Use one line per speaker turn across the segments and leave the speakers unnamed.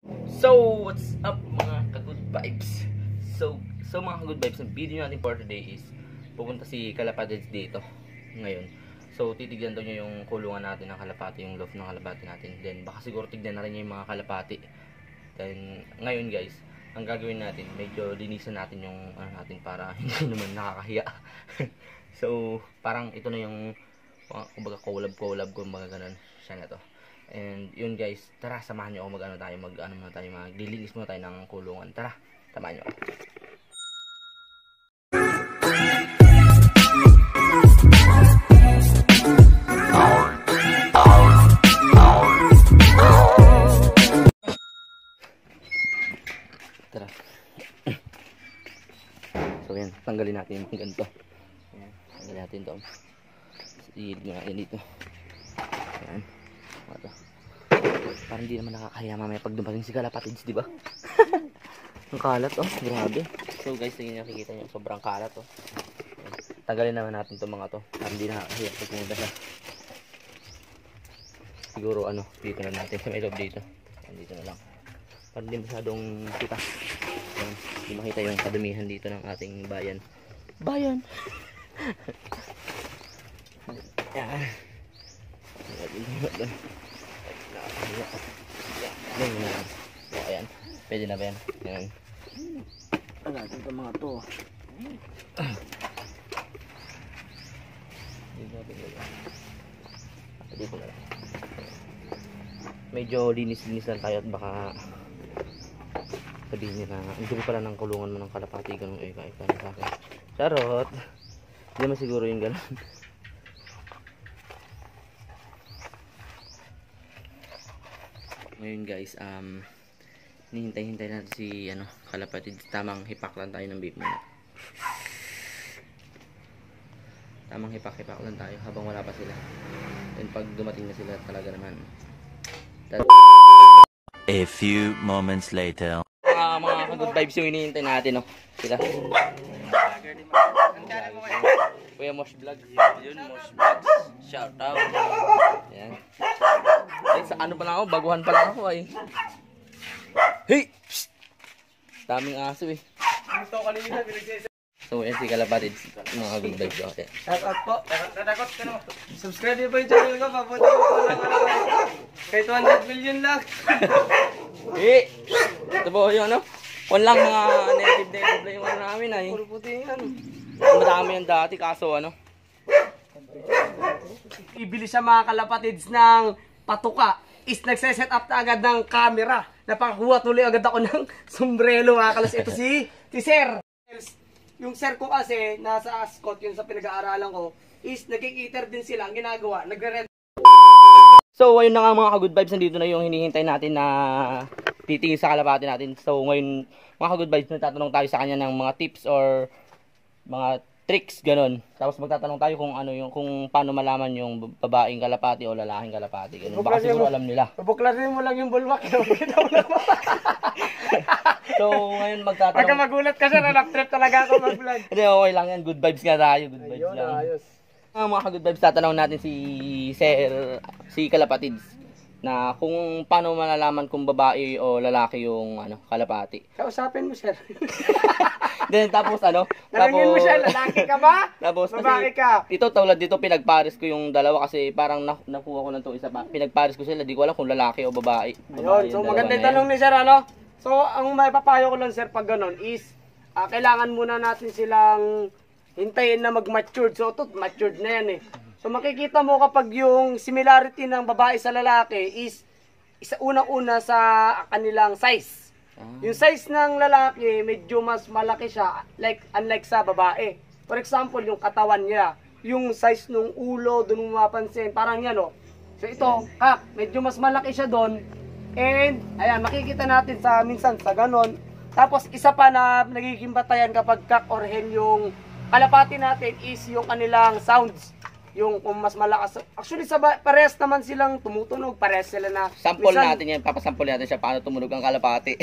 So, what's up mga ka-good vibes? So mga ka-good vibes, ang video natin for today is pupunta si Kalapatids dito ngayon. So, titignan daw niya yung kulungan natin ng kalapati, yung loft ng kalapati natin. Then, baka siguro tignan na rin niya yung mga kalapati. Then, ngayon guys, ang gagawin natin, medyo linisan natin yung natin para hindi naman nakakahiya. So, parang ito na yung kumbaga collab kumbaga ganun, siya na to. And yun guys, tara samahan niyo ako maglilinis muna tayo ng kulungan. Tara, samahan niyo ako. Tara. So yan, tanggalin natin yung ganito. Ayan, tanggalin natin ito. Iilid natin dito. Ayan. Ito. Parang hindi naman nakakahiya mamaya pag dumating si Kalapatids, di ba? Ang kalat, oh, grabe. So guys, tingin niyo, nakikita niyo, sobrang kalat, oh. Tanggalin naman natin itong mga to. Parang hindi nakakahiya pag pumunta siya. Siguro, dito na natin sa may loob dito. Dito na lang. Parang hindi masyadong kita. Hindi makita yung kadumihan dito ng ating bayan. Bayan! Yan. Ayan. Pwede na ba yan? Ayan. Ano natin itong mga to? Dito na lang. Medyo linis-linis lang tayo at baka sabihin nila ang dumi pala ng kulungan mo ng kalapati, ganun ika na sa akin. Charot! Hindi naman siguro yung ganun. Ngayon guys, hinihintay natin si Kalapatids. Tamang hipak lang tayo ng vape muna. Tamang hipak lang tayo habang wala pa sila. And pag dumating na sila talaga naman.
A few moments later.
Mga good vibes yung hinihintay natin, no? Sila. Kuya Mosh Vlog. Yun, Mosh Vlogs. Shout out. Ayan. Ay, sa ano pa lang ako? Baguhan pa lang ako ay. Hey! Psst! Daming aso eh. So, yan si Kalapatids. Mga good vibes ako.
Shout out po. Natakot ka naman. Subscribe niyo po yung channel ko. Papunta ko po lang. Kahit 100 million lang.
Hey! Ito po yung One lang mga native lang yung namin ay.
Puro puti yan.
Madami yan dati kaso
Ibili siya mga Kalapatids ng patuka. Is nagse-set up na agad ng camera. Napakakuha tuloy agad ako ng sombrero mga kalas. Ito si Sir. Yung sir ko kasi, nasa Ascot, yun sa pinag-aaralan ko, is nagkikiter din sila. Ang ginagawa, nagre-rent.
So, ayun na nga mga ka-good vibes, nandito na yung hinihintay natin na titingin sa kalapati natin. So, ngayon, mga ka-good vibes, nagtatanong tayo sa kanya ng mga tips or mga tricks, ganun. Tapos magtatanong tayo kung paano malaman yung babaeng kalapati o lalaking kalapati. Ganun. Baka siguro alam nila.
Buklarin mo lang yung bulwak.
So, ngayon magtatanong.
Pagka magulat ka siya, na-trip talaga ako mag-vlog.
Hindi, okay lang yan. Good vibes nga tayo. Good vibes
Ayun,
lang.
ayos.
Mga ka-good vibes, tatanong natin si Kalapatids na kung paano malalaman kung babae o lalaki yung kalapati.
Kausapin mo, sir.
Then tapos
Nalangin mo siya, lalaki ka ba?
Tapos
babae ka?
Dito tulad dito pinagpares ko yung dalawa kasi parang nakuha ko ng to isa pa. Pinagpares ko sila, di ko alam kung lalaki o babae.
Ayun, so maganda yung tanong ni sir, So, ang may papayo ko lang, sir, pag ganun is, kailangan muna natin silang hintayin na mag-matured. So, ito, matured na yan eh. So, makikita mo kapag yung similarity ng babae sa lalaki is unang-una sa kanilang size. Yung size ng lalaki, medyo mas malaki siya, unlike sa babae. For example, yung katawan niya, yung size ng ulo, doon mo mapansin, parang yan, So, ito, medyo mas malaki siya doon. And, ayan, makikita natin minsan sa ganon. Tapos, isa pa na nagiging batayan kapag kak or hen yung kalapati natin is yung kanilang sounds. Yung kung mas malakas. Actually, parehas naman silang tumutunog. Parehas sila na.
Sample natin yan. Papasample natin siya paano tumunog ang kalapati.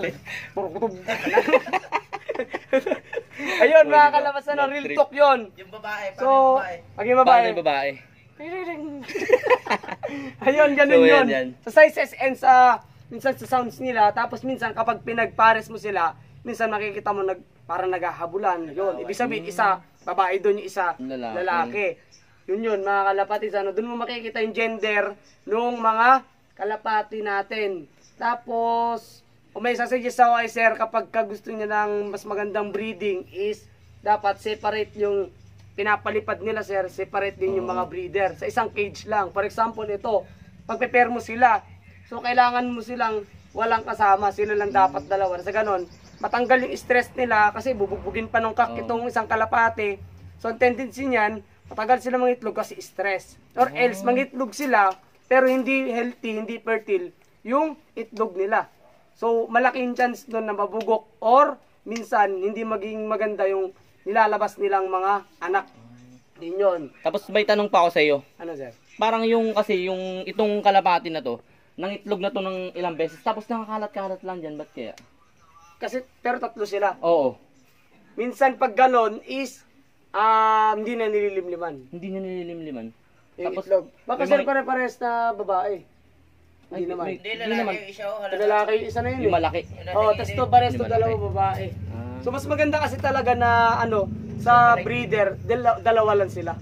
Ayun, mga kalabas na real talk yun.
Yung babae,
So, pag yung babae.
Paano yung babae?
Ayun, ganun
So,
yun.
yan.
Sa sizes and sa minsan sa sounds nila, tapos minsan kapag pinagpares mo sila, minsan makikita mo parang naghahabulan. Yun, ibig sabihin, isa, babae doon, yung isa, lalaki. Yun, mga kalapati, doon mo makikita yung gender ng mga kalapati natin. Tapos, kung may sasuggest ako ay sir, kapag gusto niya ng mas magandang breeding is, dapat separate yung pinapalipad nila sir, separate din yung mga breeder. Sa isang cage lang. For example, ito, pag-prepare mo sila, so kailangan mo silang walang kasama, sila lang dapat dalawa. Sa ganon, matanggal yung stress nila kasi bubugbugin pa ng kak itong isang kalapate. So ang tendency niyan, matagal sila mangitlog kasi stress. Or else, mangitlog sila, pero hindi healthy, hindi fertile yung itlog nila. So, malaking chance doon na mabugok or minsan hindi maging maganda yung nilalabas nilang mga anak. Din yun.
Tapos may tanong pa ako sa iyo.
Ano sir?
Parang yung kasi yung itong kalapati na to, nang itlog na to ng ilang beses tapos nakakalat-kalat lang diyan, ba't kaya?
Kasi pero tatlo sila.
Oo.
Minsan pag ganon is hindi na nililimliman.
Hindi na nililimliman.
Yung
Tapos
itlog. Baka sir pare-pares na babae. Hindi naman.
Hindi naman.
Lalaki yung isa na yun
Yung malaki.
tapos to pares to
Yung
dalawa
malaki.
babae. So mas maganda kasi talaga na sa breeder, dalawa lang sila.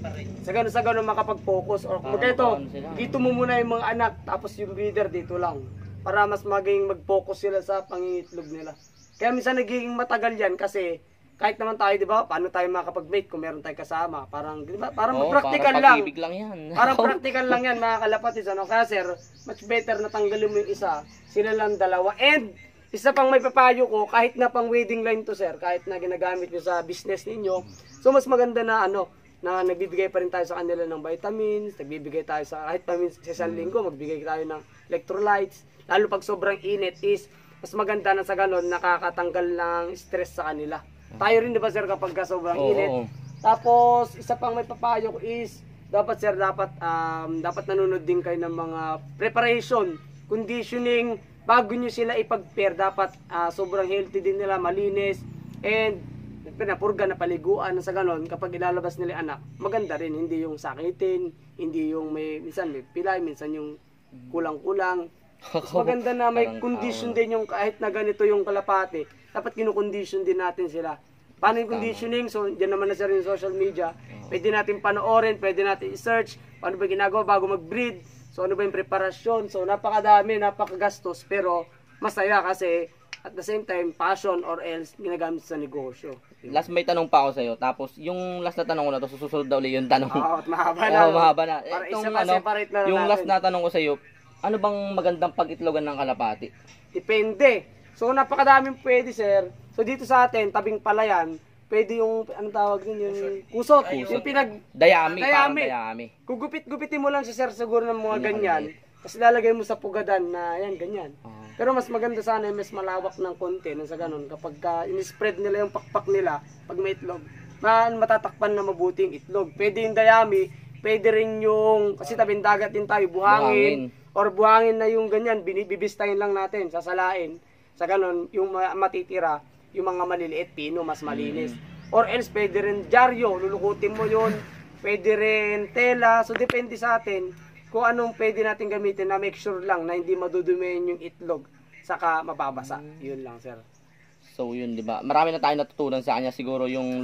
Sa ganun makapag-focus. Or kung ito, dito mo muna yung mga anak, tapos yung breeder dito lang. Para mas maging mag-focus sila sa pangingitlog nila. Kaya minsan nagiging matagal yan kasi kahit naman tayo, di ba, paano tayo makapag-mate kung meron tayong kasama? Parang, di ba, parang practical lang.
Pag-ibig lang yan.
Parang practical lang yan, mga kalapatis. Kaya sir, much better na tanggalin mo yung isa, sila lang dalawa. And, isa pang may papayo ko, kahit na pang wedding line to sir, kahit na ginagamit nyo sa business ninyo, so mas maganda na na nagbibigay pa rin tayo sa kanila ng vitamins, nagbibigay tayo sa, kahit pa sa isang linggo, magbigay tayo ng electrolytes, lalo pag sobrang init is, mas maganda na sa ganon, nakakatanggal ng stress sa kanila. Tayo rin, di ba sir, kapag sobrang init. Tapos, isa pang may papayo ko is, dapat sir, dapat nanonood din kayo ng mga preparation, conditioning, bago nyo sila ipag-pair, dapat sobrang healthy din nila, malinis, and pinapurga na paliguan sa ganon, kapag ilalabas nila anak, maganda rin, hindi yung sakitin, hindi yung minsan may pilay, minsan yung kulang-kulang. Mas maganda na may condition din yung kahit na ganito yung kalapate, dapat kinukondisyon din natin sila. Paano yung conditioning? So, dyan naman na sir yung social media. Pwede natin panoorin, pwede natin i-search, paano ba ginagawa bago mag-breed, so ano ba yung preparasyon. So, napakadami, napakagastos, pero masaya kasi at the same time, passion or else ginagamit sa negosyo.
Last may tanong pa ako sa iyo. Tapos yung last na tanong ko na to, susunod daw ulit yung tanong.
Mahaba na.
Mahaba na.
Para
Itong,
isa pa separate na
yung
natin.
last na tanong ko sa iyo, ano bang magandang pag-itlogan ng kalapati?
Depende. So, napakadaming pwede, sir. So, dito sa atin, tabing palayan, pwede yung, anong tawag nun, yung kusot. Yung
Dayami, parang dayami.
Gugupit-gupitin mo lang si sir siguro ng mga ganyan. Tapos lalagay mo sa pugadan na, yan, ganyan. Pero mas maganda sana yung mas malawak ng konti na sa ganun. Kapag in-spread nila yung pakpak nila, pag may itlog, matatakpan na mabuting itlog. Pwede yung dayami, pwede rin yung, kasi tabing dagat din tayo, buhangin. Or buhangin na yung ganyan, binibibistahin lang natin, sasalain. Sa ganun, yung matitira, yung mga maliliit, pino, mas malinis. Or else, pwede rin dyaryo, lulukutin mo yun. Pwede rin tela. So, depende sa atin kung anong pwede natin gamitin na make sure lang na hindi madudumihin yung itlog saka mababasa. Yun lang, sir.
So, yun, di ba? Marami na tayo natutunan sa kanya. Siguro yung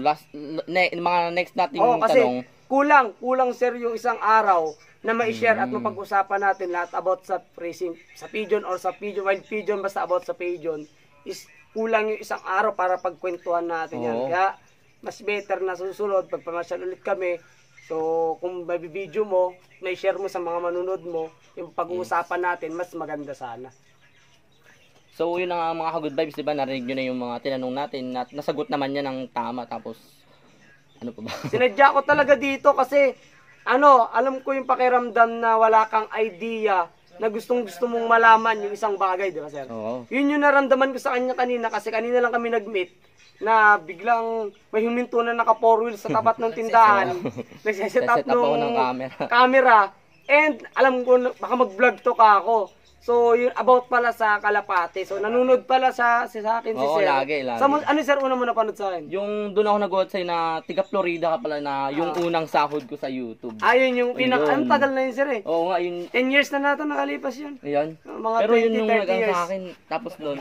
mga next nating
kasi
tanong.
Kulang, sir, yung isang araw na ma-share at mapag-usapan natin lahat about sa racing, sa pigeon or sa pigeon, wild pigeon, basta about sa pigeon, is kulang yung isang araw para pagkwentuhan natin yan. Kaya, mas better na susunod, pagpamasyal ulit kami. So, kung mabibideo mo, may share mo sa mga manunod mo, yung pag-uusapan natin, mas maganda sana.
So, yun ang mga good vibes, diba? Narinig nyo na yung mga tinanong natin. Nasagot naman niya ng tama. Tapos, ano pa ba?
Sinadya ko talaga dito kasi, alam ko yung pakiramdam na wala kang idea na gustong-gusto mong malaman yung isang bagay, di ba, sir?
Oo.
Yun yung naramdaman ko sa kanya kanina kasi kanina lang kami nag-meet na biglang may huminto na naka 4 wheels sa tapat ng tindahan. Nagsiset up
ng
ng camera. And alam ko, baka mag-vlog to ka ako. So, yun, about pala sa Kalapate. So, nanonood pala sa akin si
Oo,
Sir.
lagi.
Ano Sir, una mo napanood sa akin?
Yung doon ako nag-watch sa'yo na tiga Florida ka pala na yung unang sahod ko sa YouTube.
Ayun yung
Ayun.
ang tagal na yun Sir eh.
Oo nga, yun.
10 years na natin nakalipas yun.
Ayan.
Mga
Pero
20,
yun yung
30
nag
years.
sa akin. Tapos doon,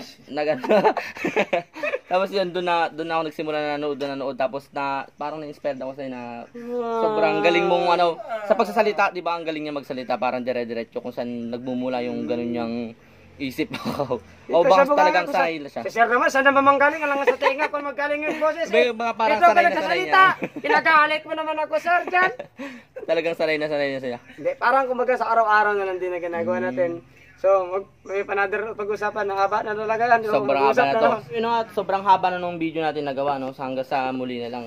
tapos yun, doon ako nagsimula na nanood. Tapos parang na-inspired ako sa'yo na sobrang galing mong sa pagsasalita, di ba, ang galing niya magsalita, parang dire-diretso kung saan nagmumula yung ganun niyang isip ako. O baka talagang sanay na siya.
Si Sir naman, saan naman manggaling? Alang sa tenga kung maggaling yung boses.
Mga parang
Ito ka
sanay na sanay
nagsasalita.
niya.
Pinagalit mo naman ako, Sir, dyan.
Talagang sanay na siya.
Hindi, parang kumbaga sa araw-araw na lang din na ginagawa natin. So, may panader pag-usapan. Haba na talaga yan.
Sobrang haba na to. Yun nga, sobrang haba na nung video natin nagawa, no? Hanggang sa muli na lang.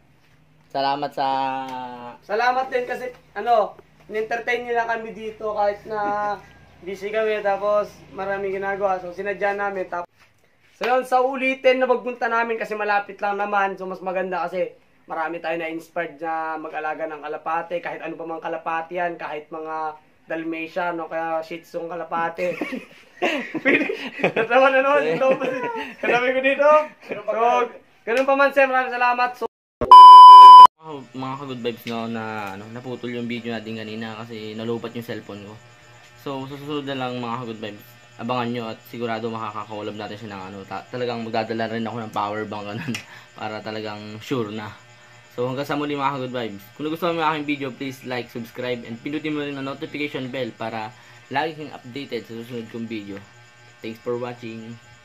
Salamat din kasi, in-entertain nila kami dito kahit na busy kami. Tapos, maraming ginagawa. So, sinadya namin. So, yun, sa ulitin na pagpunta namin kasi malapit lang naman. So, mas maganda kasi marami tayo na-inspired na mag-alaga ng kalapate. Kahit ano pa mang kalapate yan. Kahit mga Dalmatian o kaya Shih Tzu kalapate. Natawa na naman. Kanabi ko dito. So, ganun pa man Sir. Maraming salamat. So,
mga ka-good vibes na naputol yung video natin kanina kasi nalupat yung cellphone ko. So, susunod na lang mga ka-good vibes. Abangan nyo at sigurado makakakolab natin siya ng talagang magdadala rin ako ng power bank para talagang sure na. So hanggang sa muli mga ka-good vibes. Kung nagustuhan mo yung aking video, please like, subscribe, and pindutin mo rin ang notification bell para lagi kang updated sa susunod kong video. Thanks for watching.